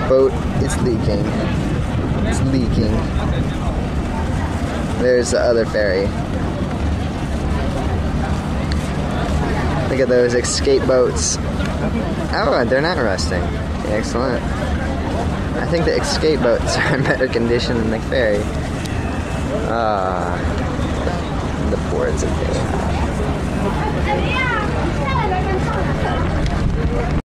boat is leaking. It's leaking. There's the other ferry. Look at those escape boats. Oh, they're not rusting. Excellent. I think the escape boats are in better condition than the ferry. The boards of